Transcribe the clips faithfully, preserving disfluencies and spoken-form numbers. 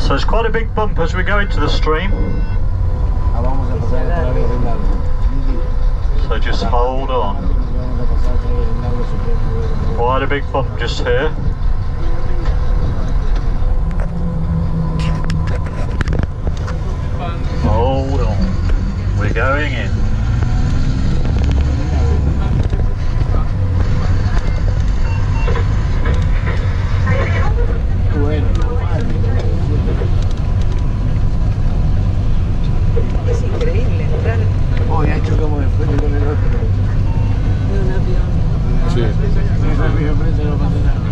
So it's quite a big bump as we go into the stream. So just hold on. Quite a big bump just here. Hold on. We're going in. Es increíble entrar. Oh, ya chocamos después con el otro. De un avión. Sí. Ese avión frente no pasa nada.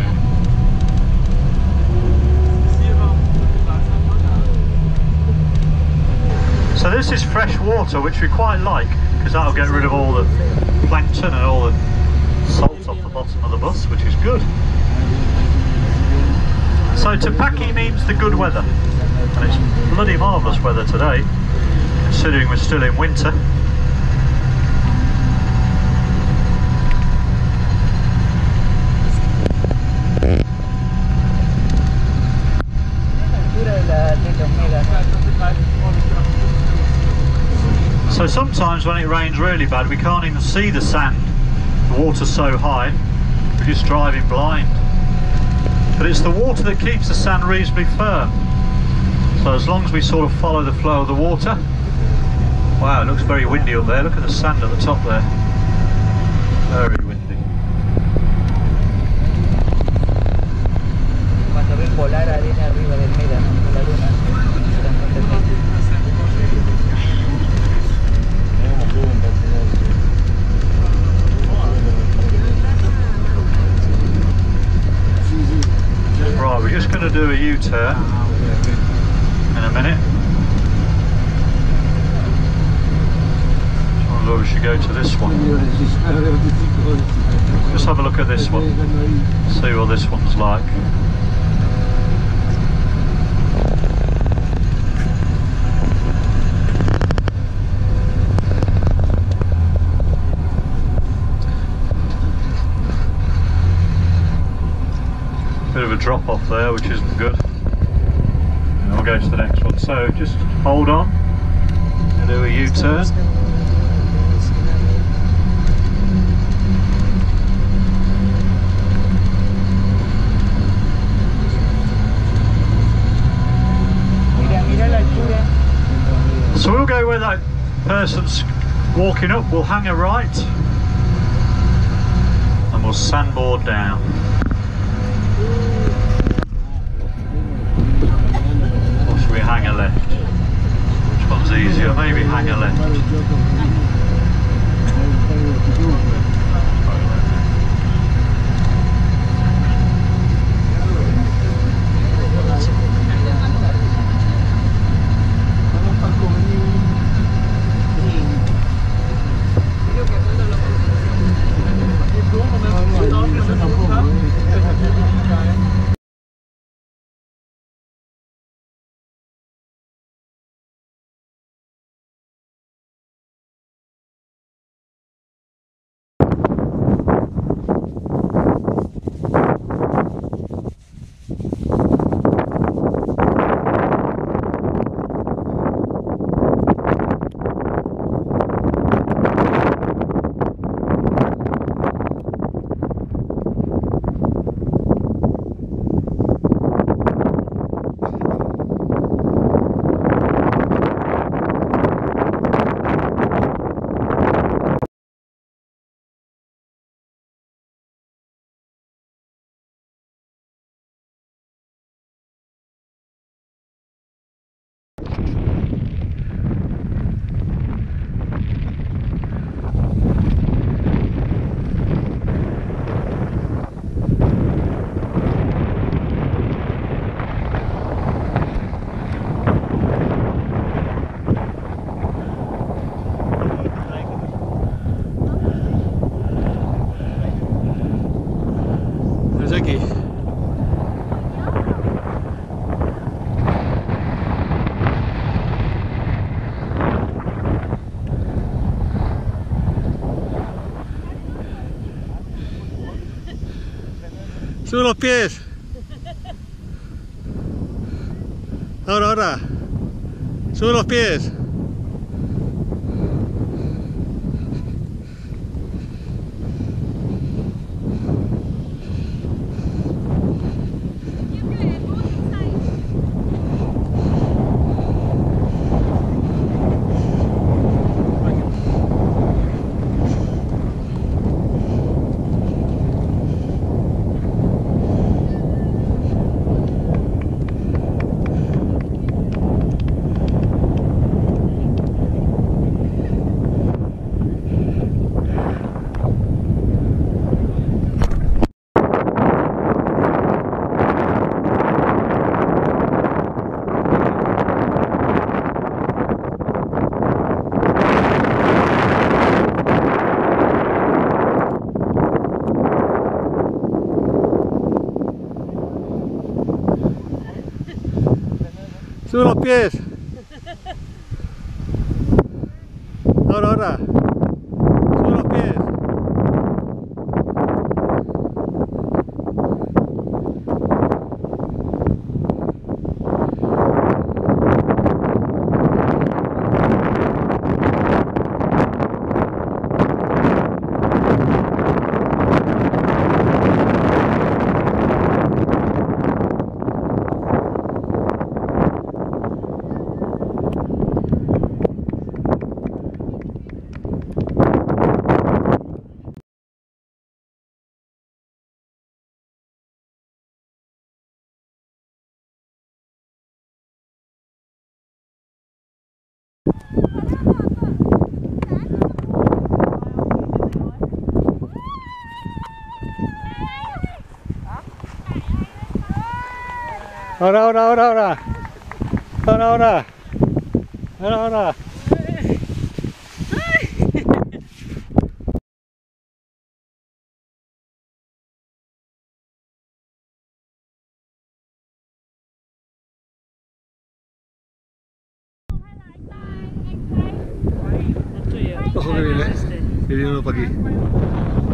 So this is fresh water, which we quite like, because that'll get rid of all the plankton and all the salt off the bottom of the bus, which is good. So Tapaki means the good weather, and it's bloody marvellous weather today, considering we're still in winter. So sometimes when it rains really bad, we can't even see the sand. The water's so high, we're just driving blind. But it's the water that keeps the sand reasonably firm. So as long as we sort of follow the flow of the water. Wow, it looks very windy up there. Look at the sand at the top there. Very windy. Cuando ven volar arena arriba del Médano, de la luna. Right, we're just going to do a U-turn in a minute. So we should go to this one. Just have a look at this one. See what this one's like. Bit of a drop off there, which isn't good. And we'll go to the next one. So just hold on. We'll do a U-turn. So we'll go where that person's walking up. We'll hang a right, and we'll sandboard down. Or should we hang a left? Which one's easier? Maybe hang a left. Aquí. Sube los pies. Ahora, ahora. Sube los pies. Sube los pies. Ahora, ahora. Sube los pies. Ahora, ahora, ahora, ahora. Ahora, ahora. Ahora, ahora. Ojo que viene, que viene uno para aquí.